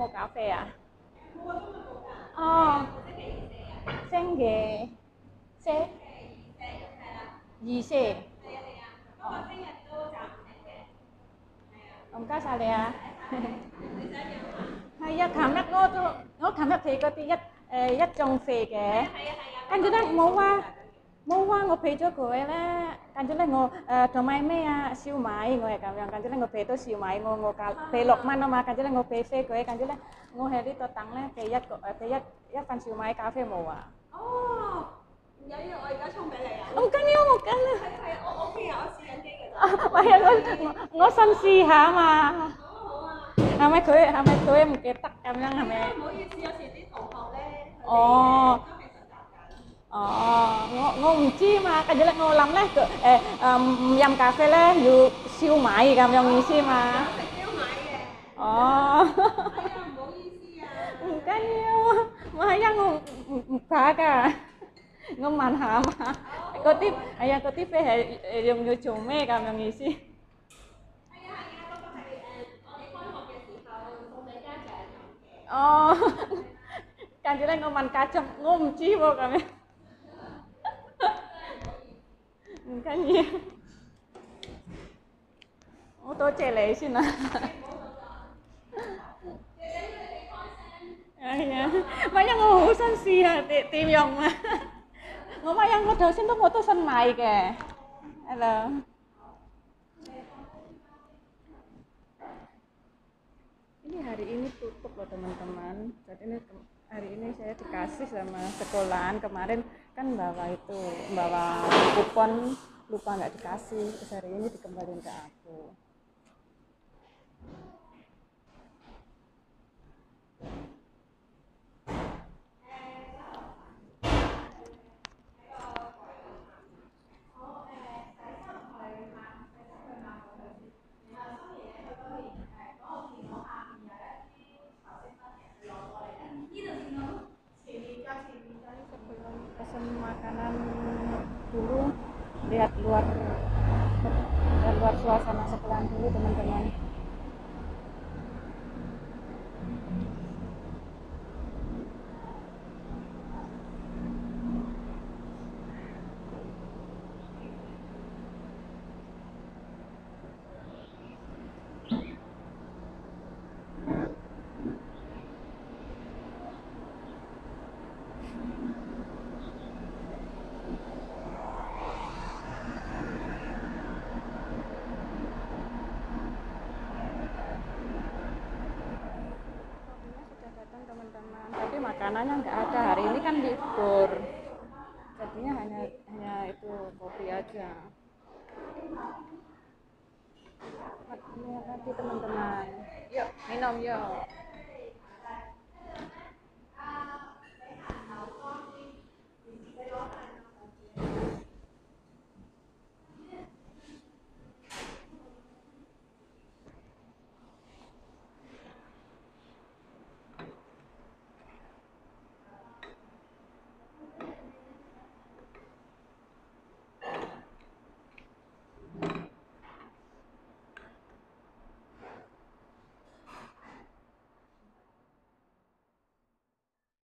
mau kafe ya? Oh,星期四2C。哦，唔該晒你啊。係啊，琴日睇嗰啲一眾肥嘅，跟住咧冇啊，我俾咗佢咧，跟住咧同埋咩啊燒賣，我係咁樣，跟住咧我俾到燒賣，我俾6蚊啊嘛，跟住咧我俾飛佢，跟住咧我喺呢度等咧俾一份燒賣咖啡冇啊。 哦，唔緊要，我而家沖俾你啊！ 唔緊要，唔緊要。 係我 OK 啊，我試緊機㗎咋。 唔係啊，我想試下啊嘛。 好啊。 係咪佢唔記得咁樣係咪？ 唔好意思，有時啲同學咧，佢哋哦。 都係實習緊。 哦，我唔知嘛，跟住咧我諗咧唔飲咖啡咧要燒賣咁樣意思嘛。 食燒賣嘅。 哦。 哎呀，唔好意思啊。 唔緊要，唔係啊，我唔怕㗎，我問下嘛。嗰啲啡係用要做咩咁樣意思？ 係啊，嗰個係我哋開學嘅時候送俾家長嘅。 哦，跟住咧我問家長，我唔知喎咁樣。唔緊要，我多謝你先啦。係啊，唔係啊，我好想試下點用啊！我咪我頭先我都想買嘅。Halo. Ini hari ini tutup loh teman-teman. Jadi hari ini saya dikasih sama sekolahan, kemarin kan bawa kupon, lupa nggak dikasih, terus hari ini dikembaliin ke aku. Sebelum pesan makanan dulu, lihat luar suasana sekolahan dulu teman-teman. Sudah datang teman-teman, tapi makanannya nggak ada, hari ini kan libur, jadinya hanya itu kopi aja. Lihat lagi teman-teman, yuk minum yuk.